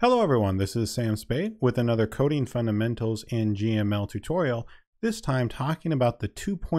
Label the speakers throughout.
Speaker 1: Hello everyone, this is Sam Spade with another Coding Fundamentals in GML tutorial, this time talking about the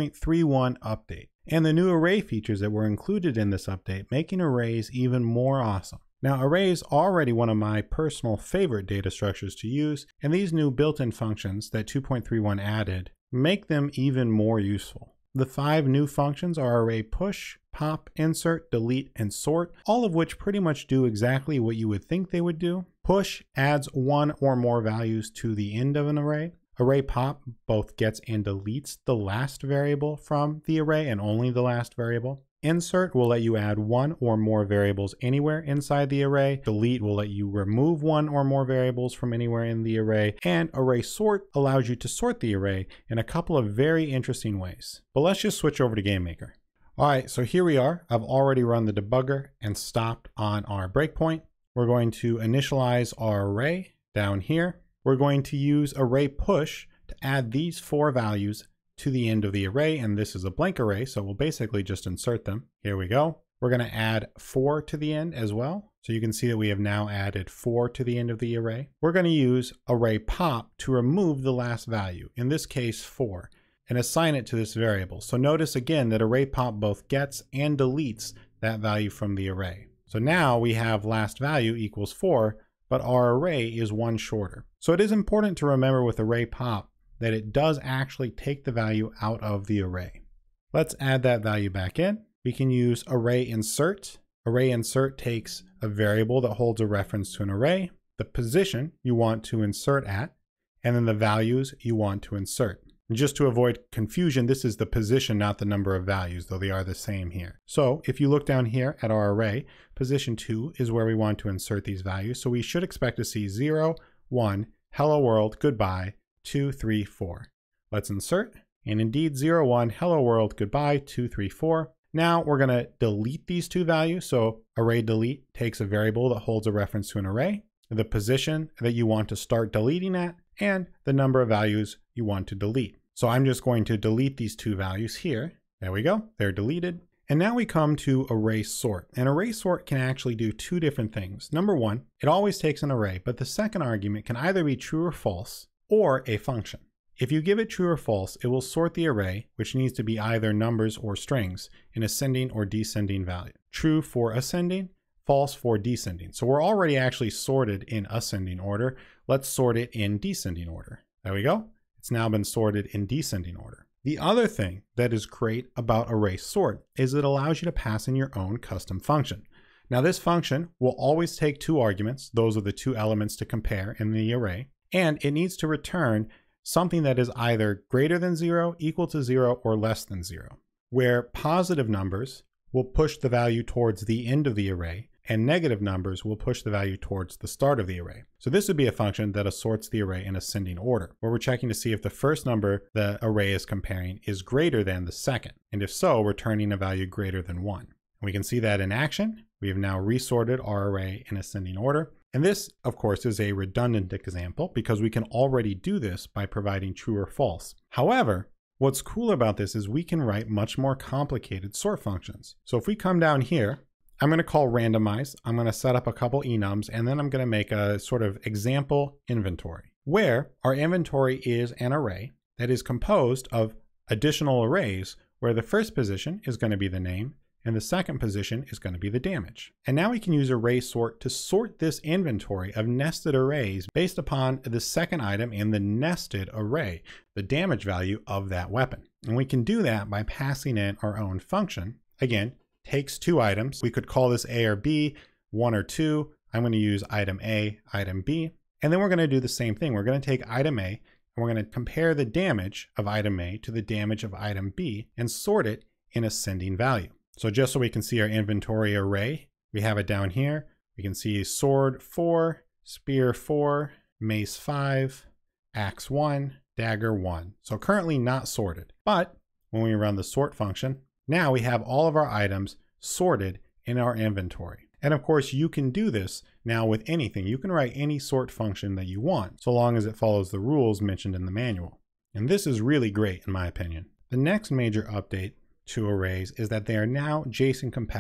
Speaker 1: 2.31 update and the new array features that were included in this update, making arrays even more awesome. Now, arrays are already one of my personal favorite data structures to use, and these new built-in functions that 2.31 added make them even more useful. The 5 new functions are array push, pop, insert, delete, and sort, all of which pretty much do exactly what you would think they would do. Push adds one or more values to the end of an array. Array pop both gets and deletes the last variable from the array and only the last variable. Insert will let you add one or more variables anywhere inside the array. Delete will let you remove one or more variables from anywhere in the array. And array sort allows you to sort the array in a couple of very interesting ways. But let's just switch over to GameMaker. All right, so here we are. I've already run the debugger and stopped on our breakpoint. We're going to initialize our array down here. We're going to use array push to add these 4 values to the end of the array, and this is a blank array, so we'll basically just insert them. Here we go. We're going to add 4 to the end as well. So you can see that we have now added 4 to the end of the array. We're going to use array pop to remove the last value, in this case 4, and assign it to this variable. So notice again that array pop both gets and deletes that value from the array. So now we have last value equals 4, but our array is 1 shorter. So it is important to remember with array pop that it does actually take the value out of the array. Let's add that value back in. We can use array insert. Array insert takes a variable that holds a reference to an array, the position you want to insert at, and then the values you want to insert. And just to avoid confusion, this is the position, not the number of values, though they are the same here. So if you look down here at our array, position 2 is where we want to insert these values. So we should expect to see 0, 1, hello world, goodbye, 2, 3, 4. Let's insert, and indeed 0, 1, hello world, goodbye, 2, 3, 4. Now we're going to delete these 2 values. So array delete takes a variable that holds a reference to an array, the position that you want to start deleting at, and the number of values you want to delete. So I'm just going to delete these 2 values here. There we go, they're deleted. And now we come to array sort. And array sort can actually do 2 different things. Number 1, it always takes an array, but the second argument can either be true or false, or a function. If you give it true or false, it will sort the array, which needs to be either numbers or strings, in ascending or descending value. True for ascending, false for descending. So we're already actually sorted in ascending order. Let's sort it in descending order. There we go. It's now been sorted in descending order. The other thing that is great about array sort is it allows you to pass in your own custom function. Now this function will always take 2 arguments. Those are the 2 elements to compare in the array. And it needs to return something that is either greater than 0, equal to 0, or less than 0, where positive numbers will push the value towards the end of the array, and negative numbers will push the value towards the start of the array. So this would be a function that assorts the array in ascending order, where we're checking to see if the first number the array is comparing is greater than the second, and if so, returning a value greater than 1. We can see that in action. We have now resorted our array in ascending order. And this, of course, is a redundant example because we can already do this by providing true or false. However, what's cool about this is we can write much more complicated sort functions. So if we come down here, I'm going to call randomize. I'm going to set up a couple enums, and then I'm going to make a sort of example inventory where our inventory is an array that is composed of additional arrays where the first position is going to be the name and the second position is going to be the damage. And now we can use array sort to sort this inventory of nested arrays based upon the second item in the nested array, the damage value of that weapon. And we can do that by passing in our own function. Again, takes 2 items. We could call this A or B, 1 or 2. I'm going to use item A, item B. And then we're going to do the same thing. We're going to take item A and we're going to compare the damage of item A to the damage of item B and sort it in ascending value. So just so we can see our inventory array, we have it down here. We can see sword 4, spear 4, mace 5, axe 1, dagger 1. So currently not sorted, but when we run the sort function, now we have all of our items sorted in our inventory. And of course you can do this now with anything. You can write any sort function that you want, so long as it follows the rules mentioned in the manual. And this is really great in my opinion. The next major update to arrays is that they are now JSON compatible.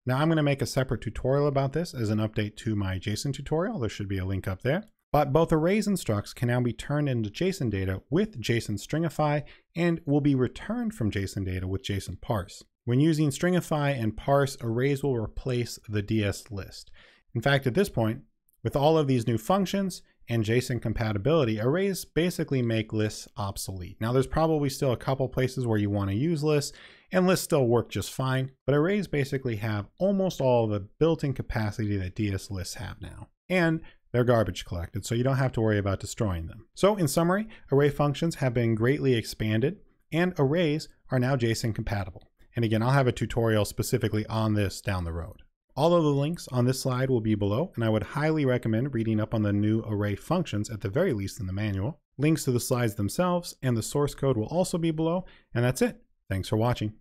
Speaker 1: Now I'm going to make a separate tutorial about this as an update to my JSON tutorial. There should be a link up there. But both arrays and structs can now be turned into JSON data with JSON stringify and will be returned from JSON data with JSON parse. When using stringify and parse, arrays will replace the DS list. In fact, at this point, with all of these new functions and JSON compatibility, arrays basically make lists obsolete. Now there's probably still a couple places where you want to use lists, and lists still work just fine, but arrays basically have almost all the built-in capacity that DS lists have now. And they're garbage collected, so you don't have to worry about destroying them. So in summary, array functions have been greatly expanded, and arrays are now JSON compatible. And again, I'll have a tutorial specifically on this down the road. All of the links on this slide will be below, and I would highly recommend reading up on the new array functions at the very least in the manual. Links to the slides themselves and the source code will also be below, and that's it. Thanks for watching.